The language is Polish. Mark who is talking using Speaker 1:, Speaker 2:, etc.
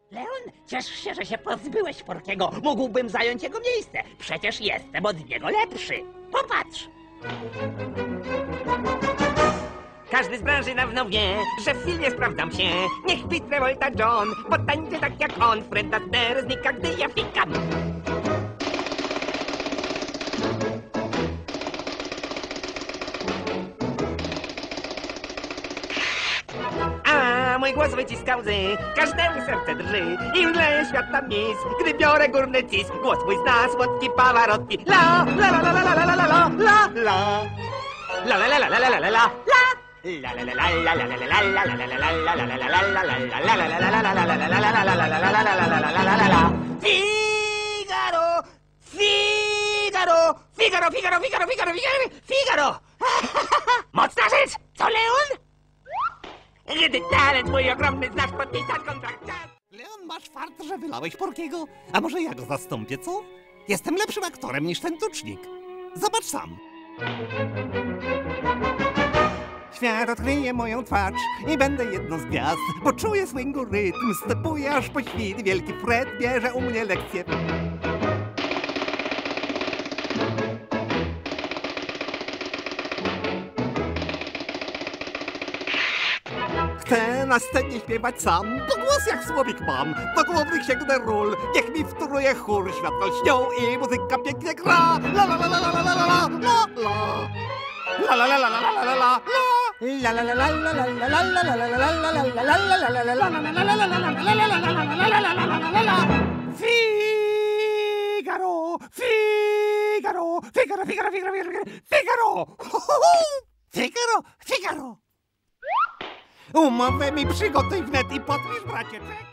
Speaker 1: Leon, ciesz się, że się pozbyłeś Porkiego. Mógłbym zająć jego miejsce. Przecież jestem od niego lepszy. Popatrz!
Speaker 2: Każdy z branży dawno wie, że w filmie sprawdzam się. Niech Pete Travolta John potańczy tak jak on. Fred Astaire znika, gdy ja pikam. A mój głos wyciska łzy, każdemu serce drży i mdleje świata mis, gdy biorę górny cis. Głos mój zna słodki Pavarotti. La la la la la la la la la la la. La la la la la la la la la. La la la la la la la la la la la la la. Figaro! Figaro! Figaro, Figaro, Figaro, Figaro, Figaro, Figaro! Mocna rzecz! Co, Leon? Gdy talent mój ogromny znasz podpisać kontrakt.
Speaker 3: Leon, masz fart, że wylałeś Porkiego? A może ja go zastąpię, co? Jestem lepszym aktorem niż ten tucznik. Zobacz sam. Świat odkryje moją twarz i będę jedną z gwiazd, bo czuję swingu rytm, stepuję aż po świt. Wielki Fred bierze u mnie lekcję. Chcę na scenie śpiewać sam, bo głos jak słowik mam. Do głowy sięgnę ról, niech mi wtóruje chór. Światło śnią i muzyka pięknie gra. La la la la la la la la la la. La la la la la la la la. La la la la la la la la la la la la la. Figaro, Figaro, Figaro, Figaro, Figaro, Figaro, Figaro, Figaro. Umowę mi przygotuj wnet i podpisz, bracie, czek.